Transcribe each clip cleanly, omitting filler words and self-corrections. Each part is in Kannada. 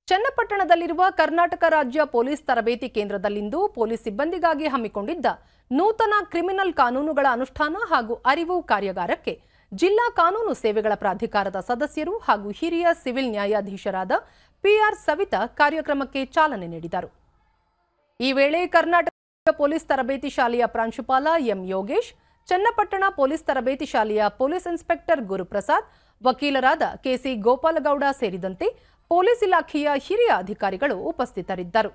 ಚನ್ನಪಟ್ಟಣದಲ್ಲಿರುವ ಕರ್ನಾಟಕ ರಾಜ್ಯ ಪೊಲೀಸ್ ತರಬೇತಿ ಕೇಂದ್ರದಲ್ಲಿಂದು ಪೊಲೀಸ್ ಸಿಬ್ಬಂದಿಗಾಗಿ ಹಮ್ಮಿಕೊಂಡಿದ್ದ ನೂತನ ಕ್ರಿಮಿನಲ್ ಕಾನೂನುಗಳ ಅನುಷ್ಠಾನ ಹಾಗೂ ಅರಿವು ಕಾರ್ಯಾಗಾರಕ್ಕೆ ಜಿಲ್ಲಾ ಕಾನೂನು ಸೇವೆಗಳ ಪ್ರಾಧಿಕಾರದ ಸದಸ್ಯರು ಹಾಗೂ ಹಿರಿಯ ಸಿವಿಲ್ ನ್ಯಾಯಾಧೀಶರಾದ ಪಿಆರ್ ಸವಿತಾ ಕಾರ್ಯಕ್ರಮಕ್ಕೆ ಚಾಲನೆ ನೀಡಿದರು. ಈ ವೇಳೆ ಕರ್ನಾಟಕ ಪೊಲೀಸ್ ತರಬೇತಿ ಶಾಲೆಯ ಪ್ರಾಂಶುಪಾಲ ಎಂ ಯೋಗೇಶ್, ಚನ್ನಪಟ್ಟಣ ಪೊಲೀಸ್ ತರಬೇತಿ ಶಾಲೆಯ ಪೊಲೀಸ್ ಇನ್ಸ್ಪೆಕ್ಟರ್ ಗುರುಪ್ರಸಾದ್, ವಕೀಲರಾದ ಕೆಸಿ ಗೋಪಾಲಗೌಡ ಸೇರಿದಂತೆ ಪೊಲೀಸ್ ಇಲಾಖೆಯ ಹಿರಿಯ ಅಧಿಕಾರಿಗಳು ಉಪಸ್ಥಿತರಿದ್ದರು.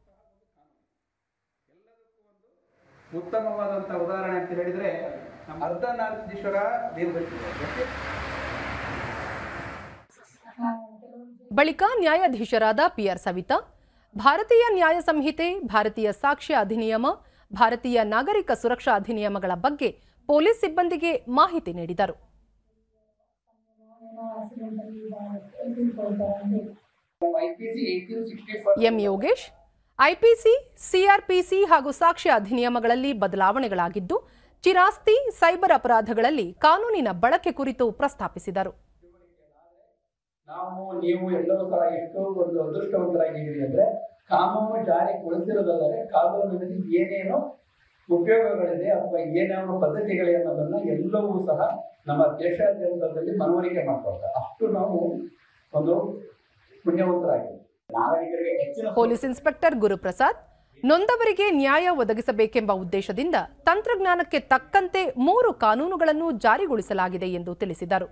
ಉತ್ತಮವಾದಂತಹ ಉದಾಹರಣೆ ಅಂತ ಹೇಳಿದ್ರೆ ನಮ್ಮ ಅರ್ಧನಾರೀಶ್ವರ ಬಳಿಕ ನ್ಯಾಯಾಧೀಶರಾದ ಪಿಆರ್ ಸವಿತಾ ಭಾರತೀಯ ನ್ಯಾಯ ಸಂಹಿತೆ, ಭಾರತೀಯ ಸಾಕ್ಷ್ಯ ಅಧಿನಿಯಮ, ಭಾರತೀಯ ನಾಗರಿಕ ಸುರಕ್ಷಾ ಅಧಿನಿಯಮಗಳ ಬಗ್ಗೆ ಪೊಲೀಸ್ ಸಿಬ್ಬಂದಿಗೆ ಮಾಹಿತಿ ನೀಡಿದರು. ಎಂ ಯೋಗೇಶ್, ಐಪಿಸಿ, ಸಿಆರ್ಪಿಸಿ ಹಾಗೂ ಸಾಕ್ಷ್ಯ ಅಧಿನಿಯಮಗಳಲ್ಲಿ ಬದಲಾವಣೆಗಳಾಗಿದ್ದು ಚಿರಾಸ್ತಿ, ಸೈಬರ್ ಅಪರಾಧಗಳಲ್ಲಿ ಕಾನೂನಿನ ಬಳಕೆ ಕುರಿತು ಪ್ರಸ್ತಾಪಿಸಿದರು. ನಾವು ನೀವು ಎಲ್ಲರೂ ಸಹ ಎಷ್ಟು ಒಂದು ಅದೃಷ್ಟವಂತರಾಗಿದ್ದೀರಿ ಅಂದ್ರೆ ಕಾನೂನು ಜಾರಿಗೊಳಿಸಿರೋದಲ್ಲದೆ ಕಾನೂನಿನಲ್ಲಿ ಏನೇನು ಉಪಯೋಗಗಳಿದೆ ಅಥವಾ ಏನೇನು ಪದ್ಧತಿಗಳಿದೆ ಅನ್ನೋದನ್ನ ಎಲ್ಲವೂ ಸಹ ನಮ್ಮ ದೇಶಾದ್ಯಂತದಲ್ಲಿ ಮನವರಿಕೆ ಮಾಡ್ಕೊಳ್ತಾರೆ. ಅಷ್ಟು ನಾವು ಒಂದು ಪುಣ್ಯವಂತರಾಗಿದ್ದೀವಿ. ನಾಗರಿಕರಿಗೆ ಹೆಚ್ಚಿನ ಪೊಲೀಸ್ ಇನ್ಸ್ಪೆಕ್ಟರ್ ಗುರುಪ್ರಸಾದ್, ನೊಂದವರಿಗೆ ನ್ಯಾಯ ಒದಗಿಸಬೇಕೆಂಬ ಉದ್ದೇಶದಿಂದ ತಂತ್ರಜ್ಞಾನಕ್ಕೆ ತಕ್ಕಂತೆ 3 ಕಾನೂನುಗಳನ್ನು ಜಾರಿಗೊಳಿಸಲಾಗಿದೆ ಎಂದು ತಿಳಿಸಿದರು.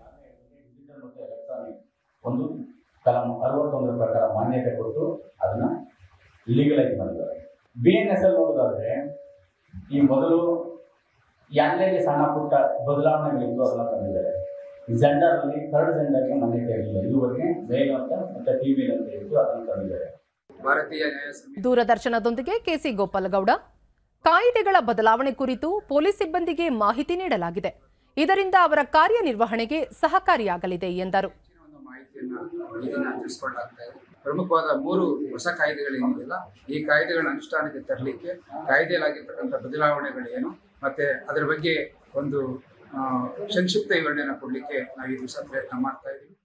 ಒಂದು ಕಲಂ 61 ಪ್ರಕಾರ ಮಾನ್ಯತೆ ಕೊಟ್ಟು ಅದನ್ನ ಲೀಗಲೈಸ್ ಮಾಡಿದ್ದಾರೆ. BNS ಅಲ್ಲಿ ನೋಡೋದಾದ್ರೆ ಈ ಮೊದಲು ಎಲ್ಲೆಲ್ಲಿ ಸಣ್ಣ ಪುಟ್ಟ ಬದಲಾವಣೆಗಳಿತ್ತು ಅದನ್ನ ತಂದಿದ್ದಾರೆ. ಜೆಂಡರ್ ಅಲ್ಲಿ 3rd ಜೆಂಡರ್ಗೆ ಮಾನ್ಯತೆ ಇರಲಿಲ್ಲ, ಇದುವರೆಗೆ ಮೇಲ್ ಅಂತ ಮತ್ತೆ ಫೀಮೇಲ್ ಅಂತ ಇತ್ತು, ಅದನ್ನು ತಂದಿದ್ದಾರೆ. ದೂರದರ್ಶನದೊಂದಿಗೆ ಕೆಸಿ ಗೋಪಾಲಗೌಡ, ಕಾಯ್ದೆಗಳ ಬದಲಾವಣೆ ಕುರಿತು ಪೊಲೀಸ್ ಸಿಬ್ಬಂದಿಗೆ ಮಾಹಿತಿ ನೀಡಲಾಗಿದೆ. ಇದರಿಂದ ಅವರ ಕಾರ್ಯನಿರ್ವಹಣೆಗೆ ಸಹಕಾರಿಯಾಗಲಿದೆ ಎಂದರು. ಪ್ರಮುಖವಾದ 3 ಹೊಸ ಕಾಯ್ದೆಗಳೇನಿದೆಯಲ್ಲ, ಈ ಕಾಯ್ದೆಗಳ ಅನುಷ್ಠಾನಕ್ಕೆ ತರಲಿಕ್ಕೆ ಕಾಯ್ದೆಯಲ್ಲಾಗಿರ್ತಕ್ಕಂಥ ಬದಲಾವಣೆಗಳೇನು ಮತ್ತೆ ಅದರ ಬಗ್ಗೆ ಒಂದು ಸಂಕ್ಷಿಪ್ತ ವಿವರಣೆಯನ್ನು ಕೊಡಲಿಕ್ಕೆ ನಾವು ಈ ದಿವಸ ಪ್ರಯತ್ನ ಮಾಡ್ತಾ ಇದ್ದೀವಿ.